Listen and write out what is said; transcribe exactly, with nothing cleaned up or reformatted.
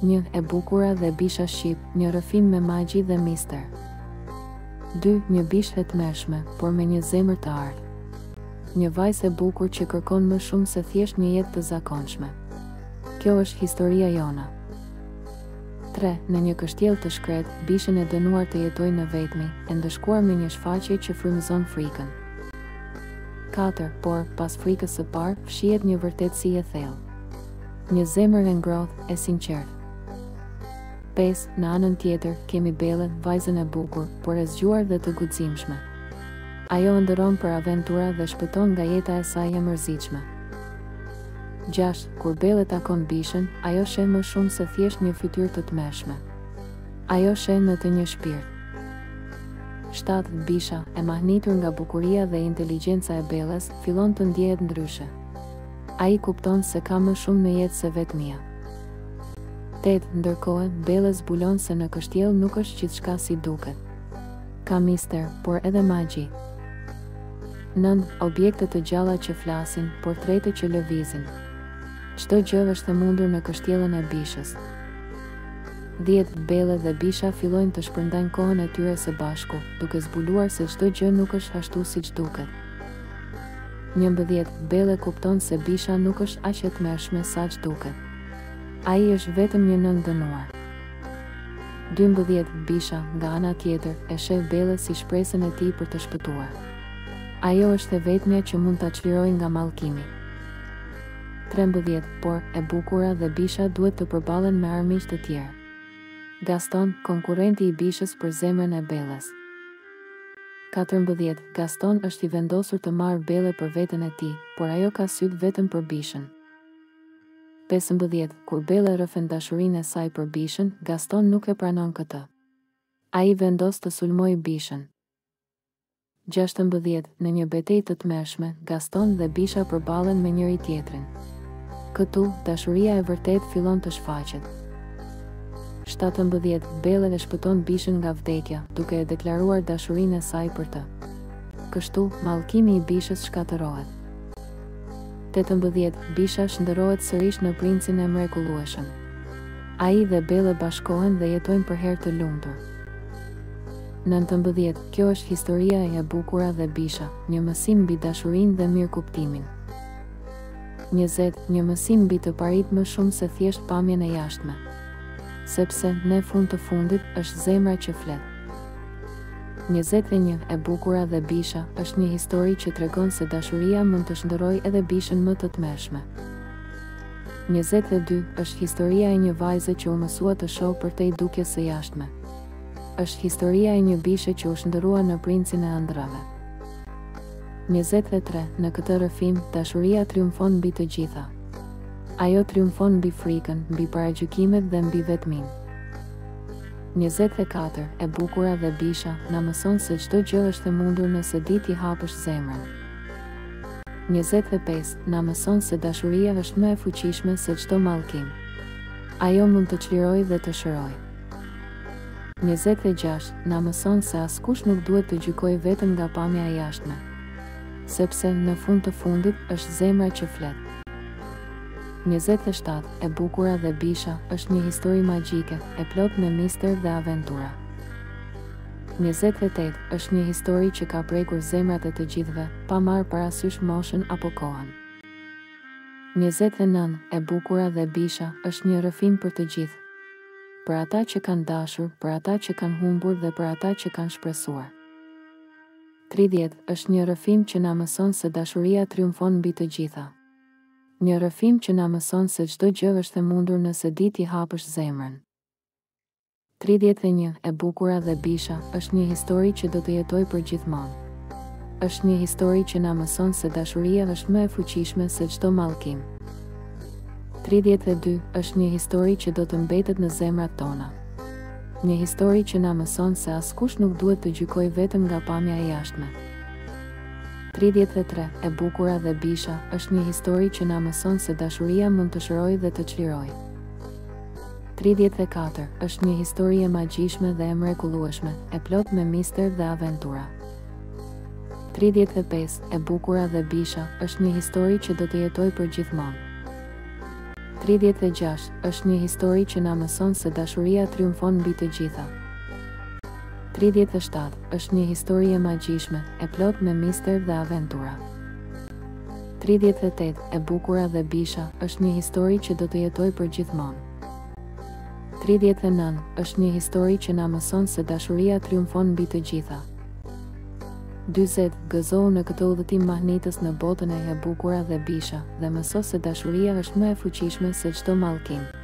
një E bukura dhe bisha shqip, një rrëfim me magji dhe mister. dy Një bishë e tmerrshme, por me një zemër të ardhë. Një vajzë e bukur që kërkon më shumë se thjesht një jetë të zakonshme. Kjo është historia jona. tre Në një kështjell të shkret, bishën e dënuar të jetojë në vetmi, e ndëshkuar me një shfaqje që frymëzon frikën. katër Por, pas frikës së parë, fshihet një vërtetësi e thellë. Një zemër e ngrohtë, e sinqertë. pesë Në anën tjetër, kemi Bellën, vajzën e bukur, por e zgjuar dhe të guximshme. Ajo ëndërron për aventura dhe shpëton nga jeta e saj e mërzitshme. gjashtë Kur Bella takon bishën, ajo sheh më shumë se thjesht një fytyrë të tmerrshme. Ajo sheh në të një shpirt. shtatë Bisha, e mahnitur nga bukuria dhe inteligjenca e Bellës, fillon të ndjehet ndryshe. Ai kupton se ka më shumë në jetë se vetmia. tetë Ndërkohë, Bella zbulon se në kështjell nuk është gjithçka si duket. Ka mister, por edhe magji. nëntë Objekte të gjalla që flasin, portrete që lëvizin. Çdo gjë është e mundur në kështjellën e bishës. dhjetë Bella dhe bisha fillojnë të shpërndajnë kohën e tyre së bashku, duke zbuluar se çdo gjë nuk është ashtu siç duket. njëmbëdhjetë Bella kupton se bisha nuk është aq e tmerrshme sa që duket. Ai është vetëm një nën dënuar. dymbëdhjetë Bisha, nga ana tjetër, e sheh Bellën si shpresën e tij për të shpëtuar. Ajo është e vetmja që mund ta çlirojë nga mallkimi. trembëdhjetë Por, e bukura dhe bisha duhet të përballen me armiq të tjerë. Gaston, konkurrenti i bishës për zemrën e Bellës. katërmbëdhjetë Gaston është i vendosur të marrë Bellën për veten e tij, por ajo ka sytë vetëm për bishën. pesëmbëdhjetë Kur Bella rrëfen dashurinë e saj për bishën, Gaston nuk e pranon këtë. Ai vendos të sulmojë bishën. gjashtëmbëdhjetë Në një betejë të tmerrshme, Gaston dhe bisha përballen me njëri tjetrin. Këtu, dashuria e vërtetë fillon të shfaqet. shtatëmbëdhjetë Bella e shpëton bishën nga vdekja, duke e deklaruar dashurinë e saj për të. Kështu, mallkimi i bishës shkatërohet. tetëmbëdhjetë Bisha shndërrohet sërish në princin e mrekullueshëm. Ai dhe Bella bashkohen dhe jetojnë për herë të lumtur. nëntëmbëdhjetë Kjo është historia e bukura dhe bisha, një mësim mbi dashurinë dhe mirëkuptimin. njëzet Një mësim mbi të parit më shumë se thjesht pamjen e jashtme. Sepse, në fund të fundit, është zemra që flet. njëzet e një E bukura dhe bisha është një histori që tregon se dashuria mund të shndërrojë edhe bishën më të tmerrshme. njëzet e dy Është historia e një vajze që u mësua të shohë përtej dukjes së jashtme. Është historia e një bishe që u shndërrua në princin e ëndrave. njëzet e tre Në këtë rrëfim, dashuria triumfon mbi të gjitha. Ajo triumfon mbi frikën, mbi paragjykimet dhe mbi vetminë. njëzet e katër E bukura dhe bisha na mëson se çdo gjë është e mundur nëse di t'i hapësh zemrën. njëzet e pesë Na mëson se dashuria është më e fuqishme se çdo mallkim. Ajo mund të çlirojë dhe të shërojë. njëzet e gjashtë Na mëson se askush nuk duhet të gjykojë vetëm nga pamja e jashtme. Sepse, në fund të fundit, është zemra që flet. njëzet e shtatë E bukura dhe bisha është një histori magjike, e plot me mister dhe aventura. njëzet e tetë Është një histori që ka prekur zemrat e të gjithëve, pa marrë parasysh moshën apo kohën. njëzet e nëntë E bukura dhe bisha është një rrëfim për të gjithë. Për ata që kanë dashur, për ata që kanë humbur dhe për ata që kanë shpresuar. tridhjetë Është një rrëfim që na mëson se dashuria triumfon mbi të gjitha. Një rrëfim që na mëson se çdo gjë është e mundur nëse di t'i hapësh zemrën. tridhjetë e një E bukura dhe bisha është një histori që do të jetojë për gjithmonë. Është një histori që na mëson se dashuria është më e fuqishme se çdo mallkim. tridhjetë e dy Është një histori që do të mbetet në zemrat tona. Një histori që na mëson se askush nuk duhet të gjykojë vetëm nga pamja e jashtme. tridhjetë e tre E bukura dhe bisha është një histori që na mëson se dashuria mund të shërojë dhe të çlirojë. tridhjetë e katër Është një histori e magjishme dhe e mrekullueshme, e plot me mister dhe aventura. tridhjetë e pesë E bukura dhe bisha është një histori që do të jetojë për gjithmonë. tridhjetë e gjashtë është një histori që na mëson se dashuria triumfon mbi të gjitha. tridhjetë e shtatë është një histori e magjishme, e plot me mister dhe aventura. tridhjetë e tetë e bukura dhe bisha është një histori që do të jetoj për gjithmonë. tridhjetë e nëntë është një histori që na mëson se dashuria triumfon mbi të gjitha. dyzet Gëzohu në këtë udhëtim mahnitës në botën e e bukura dhe bisha dhe mëso se dashuria është më e fuqishme se çdo mallkim.